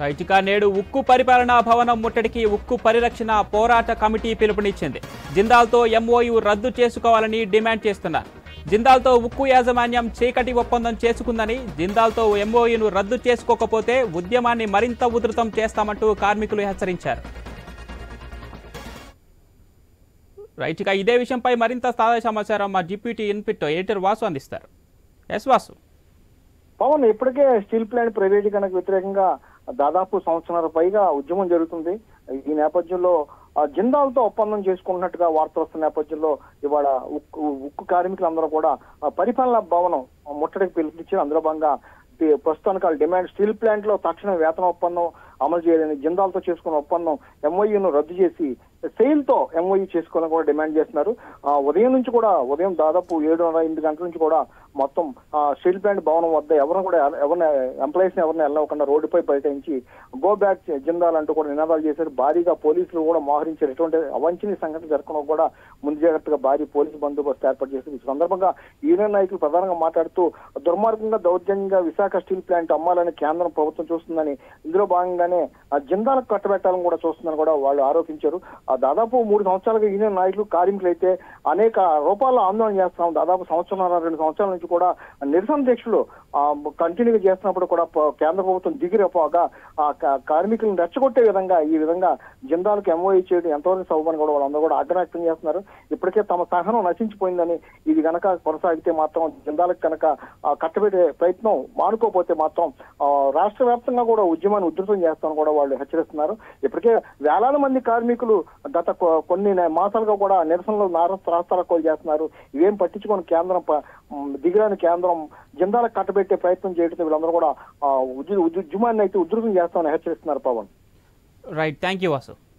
రైతుగా నేడు ఉక్కు పరిపాలనా భవనం ముట్టడికి ఉక్కు పరిరక్షణ పోరాట కమిటీ పిలుపునిచ్చింది. జిందాల్తో ఎంఓయూ రద్దు చేసుకోవాలని డిమాండ్ చేస్తున్నారు. జిందాల్తో ఉక్కు యాజమాన్యం చీకటి ఒప్పందం చేసుకుందని, జిందాల్తో ఎంఓయూను రద్దు చేసుకోకపోతే ఉద్యమాన్ని మరింత ఉధృతం చేస్తామంటూ కార్మికులు హెచ్చరించారు. రైతుగా ఇదే విషయంపై మరింత తాజా సమాచారం మా డిప్యూటీ ఇన్పుట్ ఎడిటర్ వాసు అందిస్తారు. ఎస్ వాసు. పవన్, ఇప్పటికే స్టీల్ ప్లాంట్ ప్రైవేటీకరణకు వ్యతిరేకంగా దాదాపు సంవత్సరాల పైగా ఉద్యమం జరుగుతుంది. ఈ నేపథ్యంలో జిందాల్తో ఒప్పందం చేసుకున్నట్టుగా వార్తలు వస్తున్న నేపథ్యంలో ఇవాళ ఉక్కు కార్మికులందరూ కూడా పరిపాలనా భవనం ముట్టడికి పిలుపునిచ్చారు. అందులో భాగంగా ప్రస్తుతానికి వాళ్ళ డిమాండ్ స్టీల్ ప్లాంట్ లో తక్షణ వేతన ఒప్పందం అమలు చేయాలని, జిందాల్తో చేసుకున్న ఒప్పందం ఎంఓయూను రద్దు చేసి సెయిల్ తో ఎంఓయూ చేసుకోవాలని కూడా డిమాండ్ చేస్తున్నారు. ఉదయం దాదాపు 7:30-8 గంటల నుంచి కూడా మొత్తం స్టీల్ ప్లాంట్ భవనం వద్ద ఎవరిని ఎంప్లాయీస్ ని ఎవరిని వెళ్ళకుండా రోడ్డుపై బయటించి గో బ్యాక్ జిందాల్ అంటూ కూడా నినాదాలు చేశారు. భారీగా పోలీసులు కూడా మోహరించారు. ఎటువంటి అవాంఛనీయ సంఘటన జరగకుండా కూడా ముందు జాగ్రత్తగా భారీ పోలీసు బందోబస్తు ఏర్పాటు చేశారు. ఈ సందర్భంగా యూనియన్ నాయకులు ప్రధానంగా మాట్లాడుతూ దుర్మార్గంగా దౌర్జన్యంగా విశాఖ స్టీల్ ప్లాంట్ అమ్మాలని కేంద్రం ప్రభుత్వం చూస్తుందని, ఇందులో భాగంగానే జిందాలకు కట్టబెట్టాలని కూడా చూస్తుందని కూడా వాళ్ళు ఆరోపించారు. దాదాపు 3 సంవత్సరాలుగా యూనియన్ నాయకులు కార్మికులు అయితే అనేక రూపాల్లో ఆందోళన చేస్తున్నాం. దాదాపు 1.5-2 సంవత్సరాల నుంచి కూడా నిరసన దీక్షలు కంటిన్యూగా చేస్తున్నప్పుడు కూడా కేంద్ర ప్రభుత్వం దిగిరపోగా కార్మికులను రెచ్చగొట్టే విధంగా ఈ విధంగా జిందాలకు ఎంఓఈ చేయడం ఎంతవరకు సౌబని కూడా వాళ్ళందరూ కూడా ఆగ్రహం వ్యక్తం చేస్తున్నారు. ఇప్పటికే తమ సహనం నశించిపోయిందని, ఇది గనక కొనసాగితే మాత్రం జిందాలకు కనుక కట్టబెట్టే ప్రయత్నం మానుకోపోతే మాత్రం రాష్ట్ర వ్యాప్తంగా కూడా ఉద్యమాన్ని ఉధృతం చేస్తామని కూడా వాళ్ళు హెచ్చరిస్తున్నారు. ఇప్పటికే వేలాది మంది కార్మికులు గత కొన్ని మాసాలుగా కూడా నిరసనలు రాస్తారోకోలు చేస్తున్నారు. ఇవేం పట్టించుకొని దిగిరాని కేంద్రం జిందాలకు కట్టబెట్టే ప్రయత్నం చేయడంతో వీళ్ళందరూ కూడా ఉద్యమాన్ని అయితే ఉధృతం చేస్తామని హెచ్చరిస్తున్నారు. Pavan. Right, thank you Vasu.